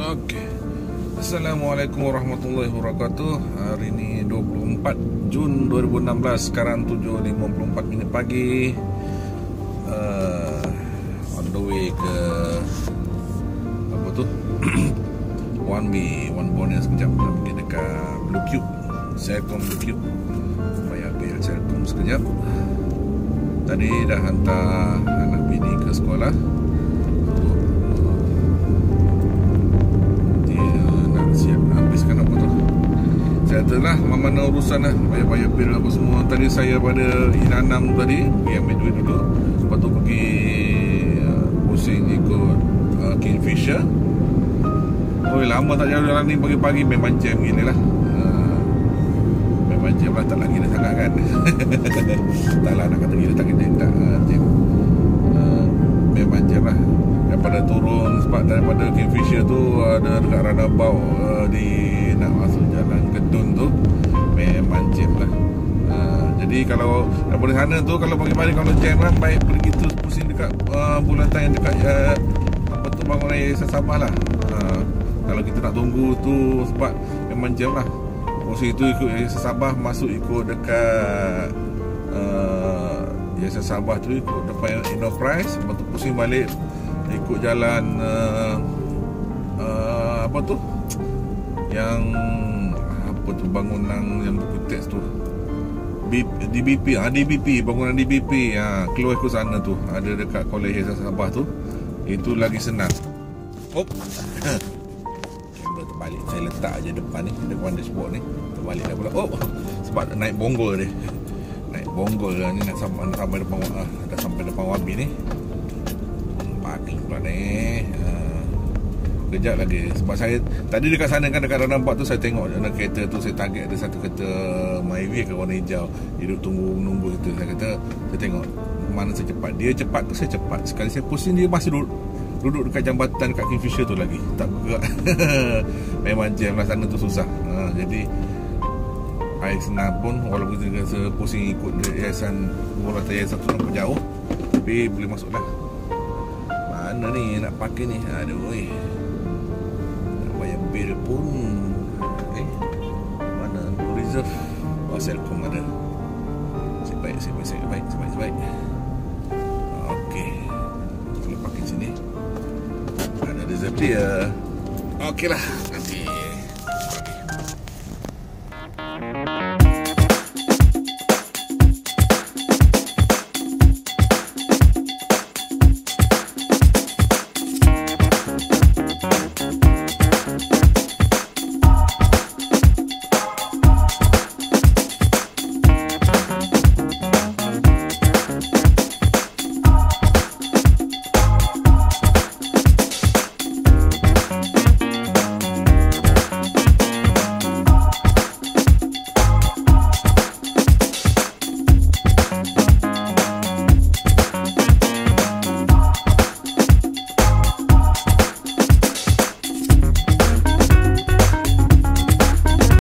Okey. Assalamualaikum warahmatullahi wabarakatuh. Hari ini 24 Jun 2016. Sekarang 7.54 minit pagi. On the way ke apa tu? One bonus sekejap pergi dekat Blue Cube. Celcom Blue Cube. Payah ambil Celcom sekejap. Tadi dah hantar anak bini ke sekolah. Itulah mana urusan lah, bayar bil apa semua. Tadi saya pada Inanam tadi pergi ambil duit dulu, lepas tu pergi pusing ikut Kingfisher. Oh lama tak jalan ni, pagi-pagi memang jam gini lah. Memang jam lah, tak lagi dah sangat kan. Tak lah nak kata gila tak gede, tak jam. Memang jam lah. Daripada turun, sebab daripada Kingfisher tu ada dekat Ranabau di nak masuk jalan Kedun tu memang jam lah. Jadi kalau daripada sana tu, kalau pagi-pagi kalau jam lah, baik pergi tu pusing dekat bulatan yang dekat apa tu, bangunan Yayasan Sabah lah. Kalau kita nak tunggu tu sebab memang jam lah, pusing tu ikut Yayasan Sabah, masuk ikut dekat Yayasan Sabah tu ikut depan Enterprise, lepas tu pusing balik ikut jalan apa tu yang apa tu, bangunan yang buku teks tu, DBP, bangunan DBP, keluar ke sana tu, ada dekat Kolej Yayasan Sabah tu, itu lagi senang. Kamera terbalik, saya letak aja depan ni, depan dashboard ni, terbalik dah pula. Sebab naik bonggol dia, naik bonggol lah ni, nak sampai depan, dah sampai depan Wabi ni, parking pula ni. Kejap lagi. Sebab saya tadi dekat sana kan, dekat Ranabak tu, saya tengok ada kereta tu, saya target ada satu kereta Myvi ke warna hijau, dia duduk nunggu itu. Saya tengok mana saya cepat, dia cepat tu saya cepat. Sekali saya pusing, dia masih duduk dekat jambatan dekat Kingfisher tu lagi, tak bergerak. Memang jam lah sana tu, susah. Jadi air senang pun, walaupun kita pusing ikut yayasan, walaupun yayasan tu nampak jauh, tapi boleh masuk lah. Mana ni nak pakai ni, aduh bayar bil pun mana reserve. Celcom ada. Sebaik. Okey, boleh pakai sini, ada reserve dia. Okey lah,